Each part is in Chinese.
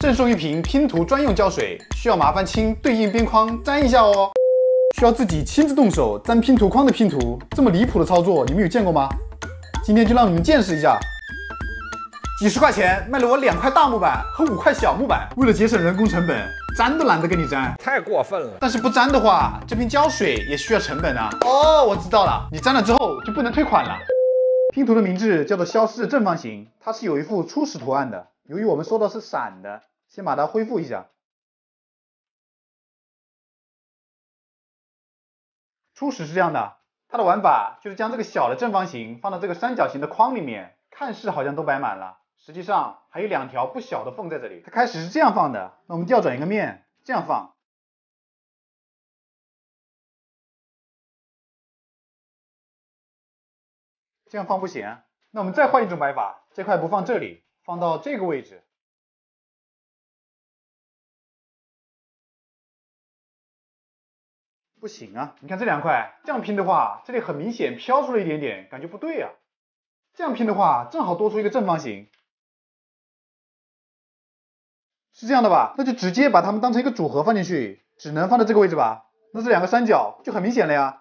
赠送一瓶拼图专用胶水，需要麻烦亲对应边框粘一下哦。需要自己亲自动手粘拼图框的拼图，这么离谱的操作，你们有见过吗？今天就让你们见识一下。几十块钱卖了我2块大木板和5块小木板，为了节省人工成本，粘都懒得跟你粘， 太过分了。 但是不粘的话，这瓶胶水也需要成本啊。哦，我知道了，你粘了之后就不能退款了。拼图的名字叫做消失的正方形，它是有一幅初始图案的。由于我们说的是闪的，先把它恢复一下。初始是这样的，它的玩法就是将这个小的正方形放到这个三角形的框里面，看似好像都摆满了，实际上还有2条不小的缝在这里。它开始是这样放的，那我们调转一个面，这样放。这样放不行，那我们再换一种摆法，这块不放这里，放到这个位置。不行啊，你看这2块，这样拼的话，这里很明显飘出了一点点，感觉不对啊。这样拼的话，正好多出一个正方形。是这样的吧？那就直接把它们当成一个组合放进去，只能放在这个位置吧？那这2个三角就很明显了呀。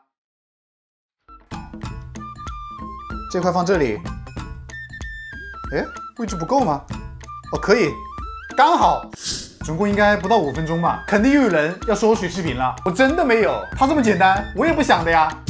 这块放这里，哎，位置不够吗？哦，可以，刚好，总共应该不到5分钟吧。肯定又有人要说我水视频了，我真的没有，它这么简单，我也不想的呀。